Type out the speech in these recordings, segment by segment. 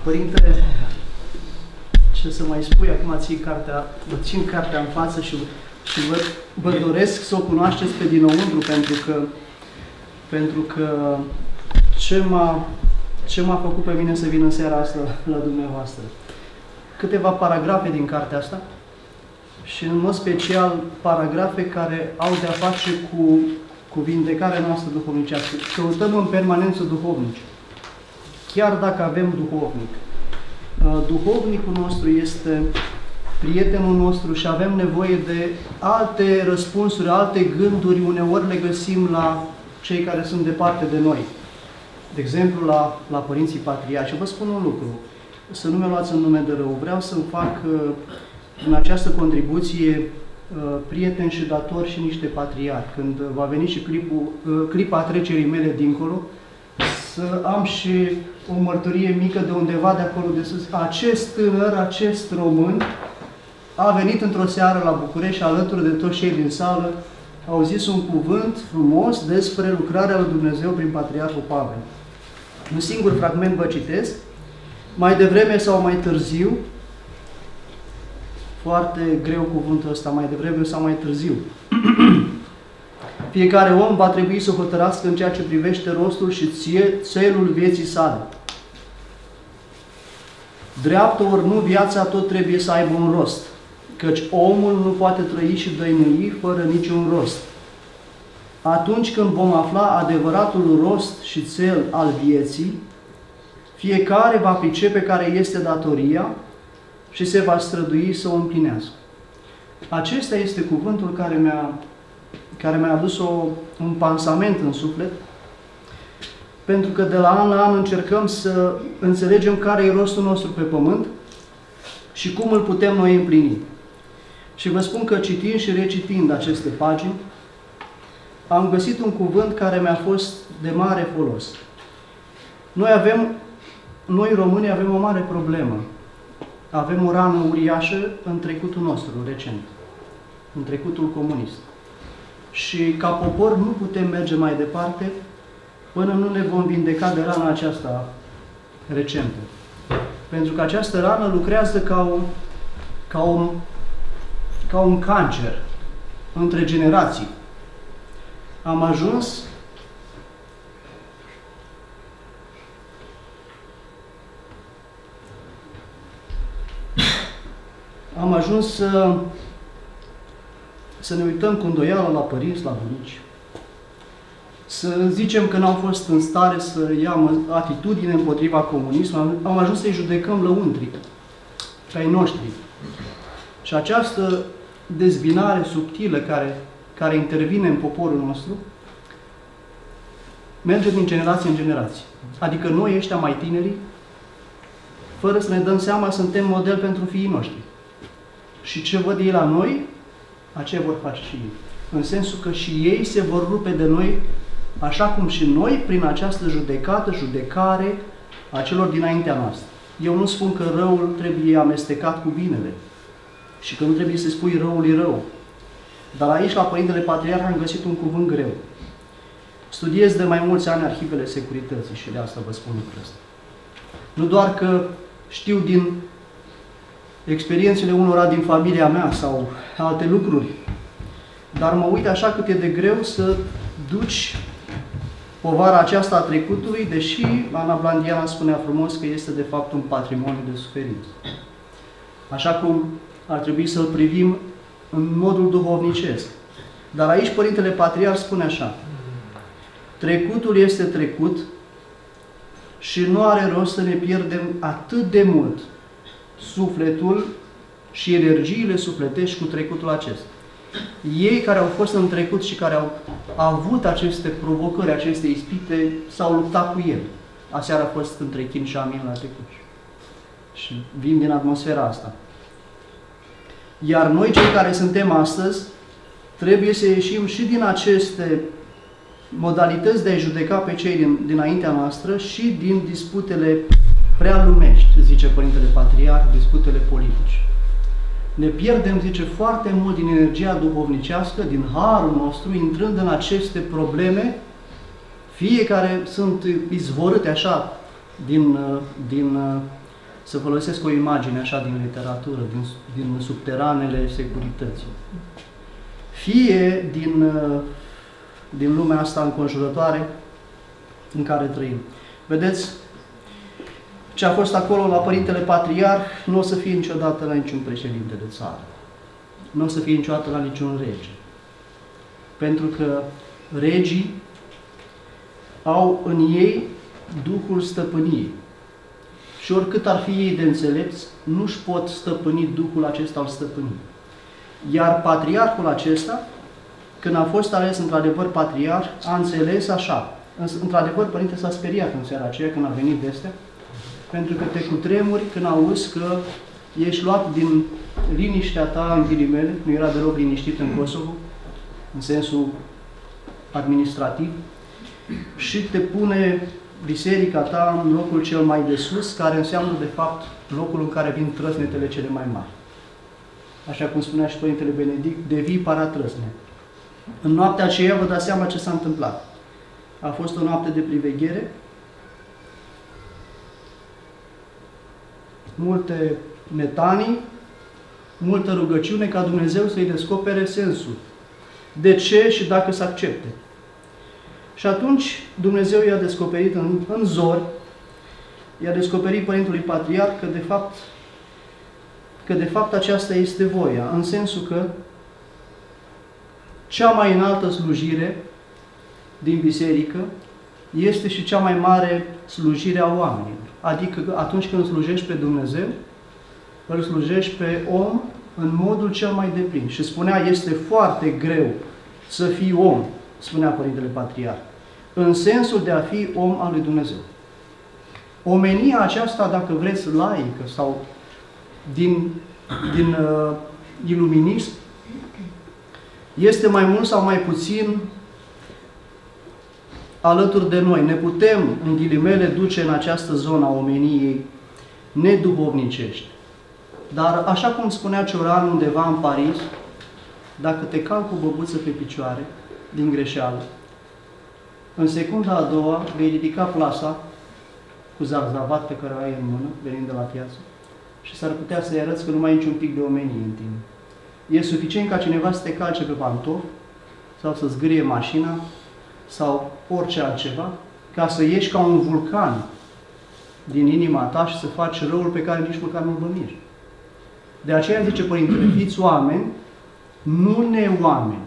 Părinte, ce să mai spui, acum țin cartea în față și vă doresc să o cunoașteți pe dinăuntru, pentru că ce m-a făcut pe mine să vin în seara asta la dumneavoastră. Câteva paragrafe din cartea asta și în mod special paragrafe care au de-a face cu vindecarea noastră duhovnicească. Căutăm în permanență duhovnici, chiar dacă avem duhovnic. Duhovnicul nostru este prietenul nostru și avem nevoie de alte răspunsuri, alte gânduri, uneori le găsim la cei care sunt departe de noi. De exemplu, la părinții patriarhi. Și vă spun un lucru, să nu mă luați în nume de rău, vreau să-mi fac în această contribuție prieteni și datori și niște patriarhi. Când va veni și clipa trecerii mele dincolo, să am și o mărturie mică de undeva de acolo de sus. Acest tânăr, acest român, a venit într-o seară la București alături de toți cei din sală, au zis un cuvânt frumos despre lucrarea lui Dumnezeu prin Patriarhul Pavel. Un singur fragment vă citesc. Mai devreme sau mai târziu, foarte greu cuvântul ăsta, mai devreme sau mai târziu, fiecare om va trebui să hotărască în ceea ce privește rostul și țelul vieții sale. Dreaptă ori nu, viața tot trebuie să aibă un rost, căci omul nu poate trăi și dăinui fără niciun rost. Atunci când vom afla adevăratul rost și țel al vieții, fiecare va pricepe care este datoria și se va strădui să o împlinească. Acesta este cuvântul care mi-a adus un pansament în suflet, pentru că de la an la an încercăm să înțelegem care e rostul nostru pe pământ și cum îl putem noi împlini. Și vă spun că citind și recitind aceste pagini, am găsit un cuvânt care mi-a fost de mare folos. Noi românii avem o mare problemă. Avem o rană uriașă în trecutul nostru recent, în trecutul comunist. Și ca popor nu putem merge mai departe până nu ne vom vindeca de rana aceasta recentă. Pentru că această rană lucrează ca un cancer între generații. Am ajuns să ne uităm cu îndoială la părinți, la bunici, să zicem că n-au fost în stare să ia atitudine împotriva comunismului, am ajuns să-i judecăm lăuntri pe ai noștri. Și această dezbinare subtilă care intervine în poporul nostru merge din generație în generație. Adică noi, ăștia mai tineri, fără să ne dăm seama, suntem model pentru fiii noștri. Și ce văd ei la noi, aceea vor face și ei. În sensul că și ei se vor rupe de noi, așa cum și noi, prin această judecare a celor dinaintea noastră. Eu nu spun că răul trebuie amestecat cu binele și că nu trebuie să spui răul e rău. Dar aici, la Părintele Patriarh, am găsit un cuvânt greu. Studiez de mai mulți ani arhivele securității și de asta vă spun lucrul ăsta. Nu doar că știu din experiențele unora din familia mea sau alte lucruri, dar mă uit așa cât e de greu să duci povara aceasta a trecutului, deși Ana Blandiana spunea frumos că este de fapt un patrimoniu de suferință. Așa cum ar trebui să-l privim în modul duhovnicesc. Dar aici Părintele Patriarh spune așa: trecutul este trecut și nu are rost să ne pierdem atât de mult sufletul și energiile sufletești cu trecutul acesta. Ei care au fost în trecut și care au avut aceste provocări, aceste ispite, s-au luptat cu el. Aseară a fost între Chin și Amin la trecut. Și vin din atmosfera asta. Iar noi, cei care suntem astăzi, trebuie să ieșim și din aceste modalități de a judeca pe cei dinaintea noastră și din disputele prea lumești, zice Părintele Patriarh, disputele politice. Ne pierdem, zice, foarte mult din energia duhovnicească, din harul nostru, intrând în aceste probleme, fie care sunt izvorâte așa din să folosesc o imagine așa din literatură, din subteranele securității. Fie din lumea asta înconjurătoare în care trăim. Vedeți, ce a fost acolo la Părintele Patriarh nu o să fie niciodată la niciun președinte de țară. Nu o să fie niciodată la niciun rege. Pentru că regii au în ei Duhul stăpâniei. Și oricât ar fi ei de înțelepți, nu-și pot stăpâni Duhul acesta al stăpâniei. Iar patriarhul acesta, când a fost ales într-adevăr patriarh, a înțeles așa. Într-adevăr, Părinte s-a speriat în seara aceea când a venit de astea, pentru că te cutremuri când auzi că ești luat din liniștea ta, în ghilimele, nu era deloc liniștit în Kosovo, în sensul administrativ, și te pune biserica ta în locul cel mai de sus, care înseamnă, de fapt, locul în care vin trăsnetele cele mai mari. Așa cum spunea și Părintele Benedict, devii paratrăsne. În noaptea aceea vă dați seama ce s-a întâmplat. A fost o noapte de priveghere, multe metanii, multă rugăciune ca Dumnezeu să-i descopere sensul. De ce și dacă să accepte. Și atunci Dumnezeu i-a descoperit în zor, i-a descoperit Părintelui Patriarh că de fapt aceasta este voia, în sensul că cea mai înaltă slujire din biserică este și cea mai mare slujire a oamenilor. Adică atunci când slujești pe Dumnezeu, îl slujești pe om în modul cel mai deplin. Și spunea, este foarte greu să fii om, spunea Părintele Patriarh, în sensul de a fi om al lui Dumnezeu. Omenia aceasta, dacă vreți, laică sau din iluminism, este mai mult sau mai puțin alături de noi. Ne putem, în ghilimele, duce în această zonă a omeniei neduhovnicești. Dar, așa cum spunea Cioran undeva în Paris, dacă te calci cu băbuță pe picioare, din greșeală, în secunda a doua vei ridica plasa cu zarzavat pe care o ai în mână, venind de la piață, și s-ar putea să-i arăți că nu mai ai niciun pic de omenie în tine. E suficient ca cineva să te calce pe pantofi, sau să zgârie mașina, sau orice altceva, ca să ieși ca un vulcan din inima ta și să faci răul pe care nici măcar nu-l bănuiești. De aceea zice Părintele, fiți oameni, nu ne-oameni.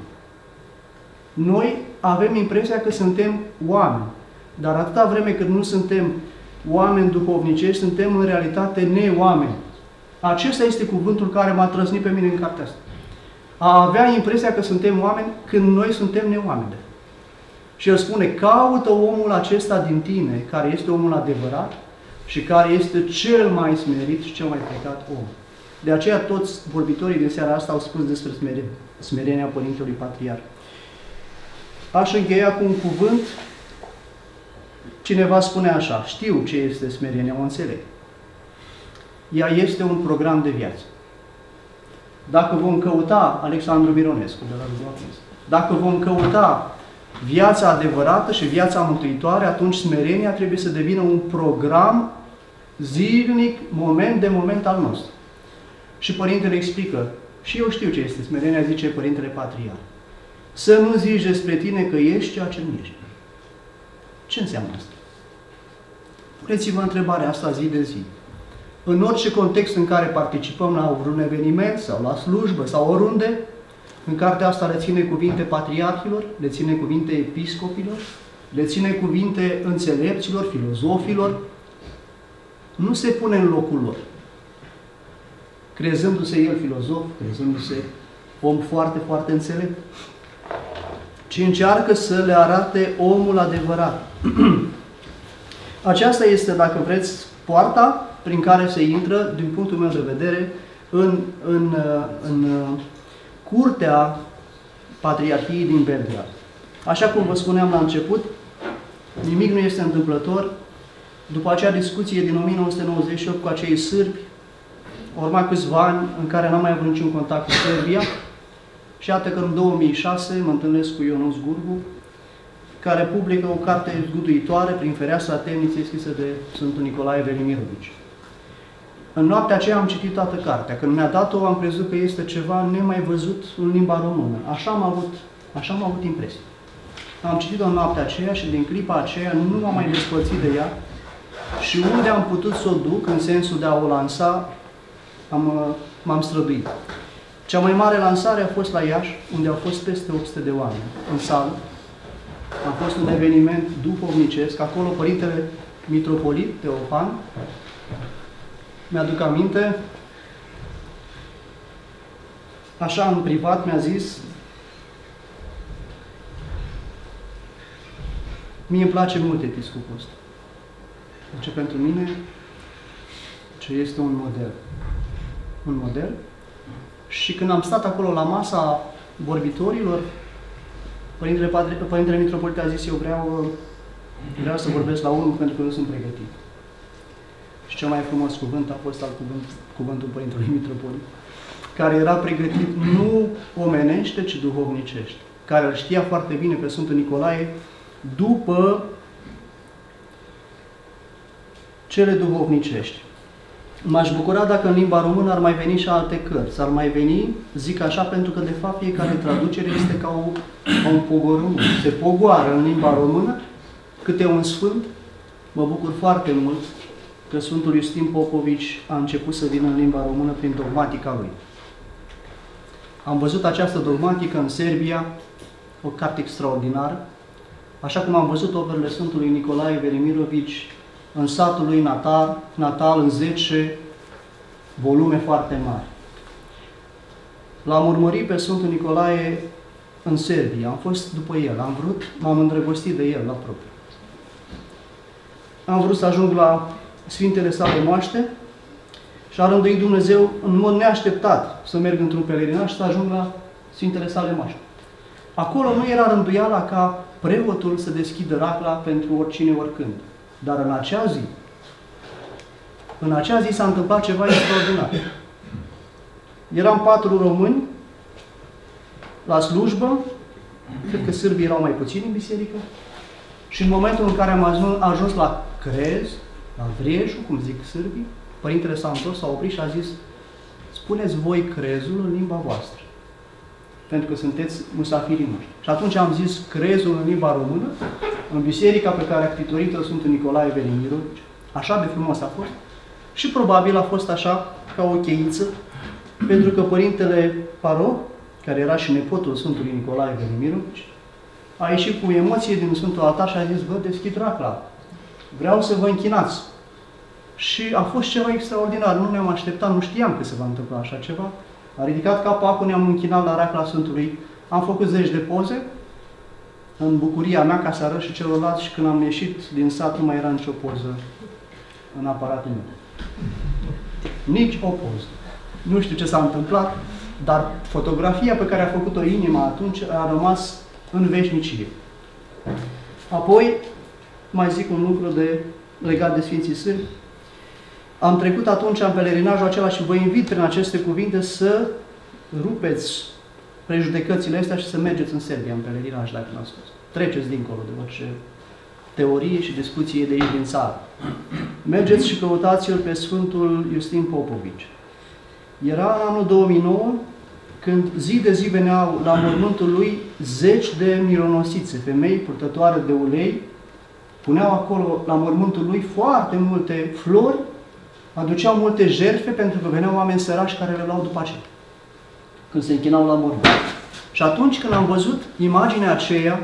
Noi avem impresia că suntem oameni, dar atâta vreme cât nu suntem oameni duhovnicești, suntem în realitate ne-oameni. Acesta este cuvântul care m-a trăsnit pe mine în cartea asta. A avea impresia că suntem oameni când noi suntem neoameni. Și el spune, caută omul acesta din tine, care este omul adevărat și care este cel mai smerit și cel mai plecat om. De aceea toți vorbitorii din seara asta au spus despre smerenia Părintelui Patriarh. Aș încheia cu un cuvânt. Cineva spune așa, știu ce este smerenia, o înțeleg. Ea este un program de viață. Dacă vom căuta, Alexandru Mironescu, de la Dumnezeu, dacă vom căuta viața adevărată și viața mântuitoare, atunci smerenia trebuie să devină un program zilnic, moment de moment al nostru. Și Părintele explică, și eu știu ce este smerenia, zice Părintele Patriarh. Să nu zici despre tine că ești ceea ce nu ești. Ce înseamnă asta? Puneți-vă întrebarea asta zi de zi. În orice context în care participăm la un eveniment sau la slujbă sau oriunde, în cartea asta le ține cuvinte patriarhilor, le ține cuvinte episcopilor, le ține cuvinte înțelepților, filozofilor, nu se pune în locul lor. Crezându-se el filozof, crezându-se om foarte, foarte înțelept, ci încearcă să le arate omul adevărat. Aceasta este, dacă vreți, poarta prin care se intră, din punctul meu de vedere, în curtea Patriarhiei din Belgrad. Așa cum vă spuneam la început, nimic nu este întâmplător. După acea discuție din 1998 cu acei sârbi, urma câțiva ani în care n-am mai avut niciun contact cu Serbia, și iată că în 2006 mă întâlnesc cu Ionuț Gurgu, care publică o carte zguduitoare prin fereastra temniței scrisă de Sfântul Nicolae Velimirovici. În noaptea aceea am citit toată cartea. Când mi-a dat-o, am crezut că este ceva nemai văzut în limba română. Așa am avut impresia. Am citit-o în noaptea aceea și din clipa aceea nu m-am mai despărțit de ea și unde am putut să o duc, în sensul de a o lansa, m-am străduit. Cea mai mare lansare a fost la Iași, unde au fost peste 800 de oameni în sală. A fost un eveniment duhovnicesc. Acolo Părintele Mitropolit Teofan, mi-aduc aminte, așa în privat mi-a zis: mie îmi place mult episcopul ăsta. Deci pentru mine ce este un model. Un model. Și când am stat acolo la masa vorbitorilor, Părintele Mitropolit a zis: eu vreau să vorbesc la unul pentru că nu sunt pregătit. Și cel mai frumos cuvânt a fost cuvântul Părintelui Mitropolit, care era pregătit nu omenește, ci duhovnicește, care îl știa foarte bine pe Sfântul Nicolae după cele duhovnicești. M-aș bucura dacă în limba română ar mai veni și alte cărți. Ar mai veni, zic așa, pentru că de fapt fiecare traducere este ca un pogorâmânt. Se pogoară în limba română câte un sfânt. Mă bucur foarte mult că Sfântul Iustin Popovici a început să vină în limba română prin dogmatica lui. Am văzut această dogmatică în Serbia, o carte extraordinară, așa cum am văzut operele Sfântului Nicolae Velimirovici în satul lui natal, în 10 volume foarte mari. L-am urmărit pe Sfântul Nicolae în Serbia, am fost după el, m-am îndrăgostit de el la propriu. Am vrut să ajung la Sfintele sale moaște și a rânduit Dumnezeu în mod neașteptat să merg într-un pelerinaj și să ajung la Sfintele sale moaște. Acolo nu era rânduiala ca preotul să deschidă racla pentru oricine, oricând. Dar în acea zi s-a întâmplat ceva extraordinar. Eram 4 români la slujbă, cred că sârbii erau mai puțini în biserică, și în momentul în care am ajuns la crez, la vrieju, cum zic sârbii, Părintele s-a întors, s-a oprit și a zis: spuneți voi crezul în limba voastră, pentru că sunteți musafirii noștri. Și atunci am zis crezul în limba română, în biserica pe care a ctitorită Sfântul Nicolae Velimirovici. Așa de frumos a fost. Și probabil a fost așa, ca o cheiță, pentru că Părintele Paro, care era și nepotul Sfântului Nicolae Velimirovici, a ieșit cu emoție din Sfântul Altar și a zis: vă deschid racla, vreau să vă închinați. Și a fost ceva extraordinar, nu ne-am așteptat, nu știam că se va întâmpla așa ceva. A ridicat capul, ne-am închinat la racla Sfântului, am făcut 10 de poze, în bucuria mea, ca să arăt și celorlalți, și când am ieșit din sat, nu mai era nicio poză în aparatul meu. Nici o poză. Nu știu ce s-a întâmplat, dar fotografia pe care a făcut-o inima atunci a rămas în veșnicie. Apoi, mai zic un lucru legat de Sfinții Sârbi. Am trecut atunci în pelerinajul acela și vă invit prin aceste cuvinte să rupeți prejudecățile astea și să mergeți în Serbia, în pelerinaj, dacă n-ați fost. Treceți dincolo de orice teorie și discuție de aici din țară. Mergeți și căutați-l pe Sfântul Iustin Popovici. Era în anul 2009, când zi de zi veneau la mormântul lui 10 de mironosițe, femei purtătoare de ulei, puneau acolo la mormântul lui foarte multe flori, aduceau multe jertfe pentru că veneau oameni sărași care le luau după aceea, când se închinau la mormânt. Și atunci când am văzut imaginea aceea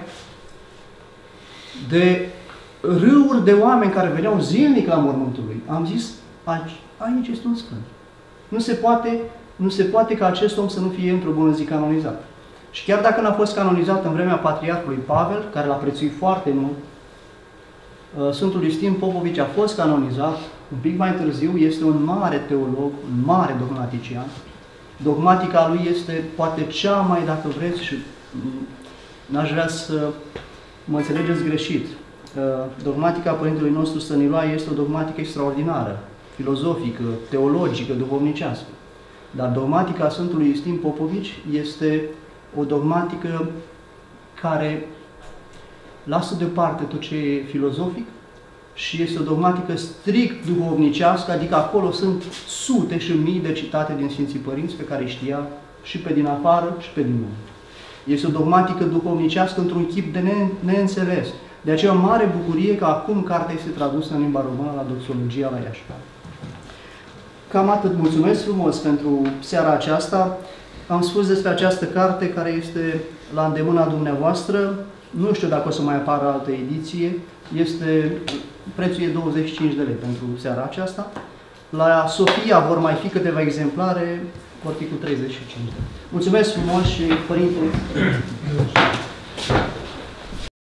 de râuri de oameni care veneau zilnic la mormântul lui, am zis: aici este un sfânt. Nu se poate ca acest om să nu fie într-o bună zi canonizat. Și chiar dacă n-a fost canonizat în vremea Patriarhului Pavel, care l-a prețuit foarte mult, Sfântul Iustin Popovici a fost canonizat un pic mai târziu, este un mare teolog, un mare dogmatician. Dogmatica lui este poate cea mai, dacă vreți, și n-aș vrea să mă înțelegeți greșit, dogmatica Părintelui nostru Stăniloae este o dogmatică extraordinară, filozofică, teologică, duhovnicească. Dar dogmatica Sfântului Iustin Popovici este o dogmatică care lasă deoparte tot ce e filozofic și este o dogmatică strict duhovnicească, adică acolo sunt sute și mii de citate din Sfinții Părinți pe care îi știa și pe din afară și pe din nou. Este o dogmatică duhovnicească într-un chip de neînțeles. De aceea o mare bucurie că acum cartea este tradusă în limba română la Doxologia la Iași. Cam atât. Mulțumesc frumos pentru seara aceasta. Am spus despre această carte care este la îndemâna dumneavoastră. Nu știu dacă o să mai apară altă ediție. Prețul e 25 de lei pentru seara aceasta. La Sofia vor mai fi câteva exemplare, vor fi cu 35 de lei. Mulțumesc frumos și Părinte!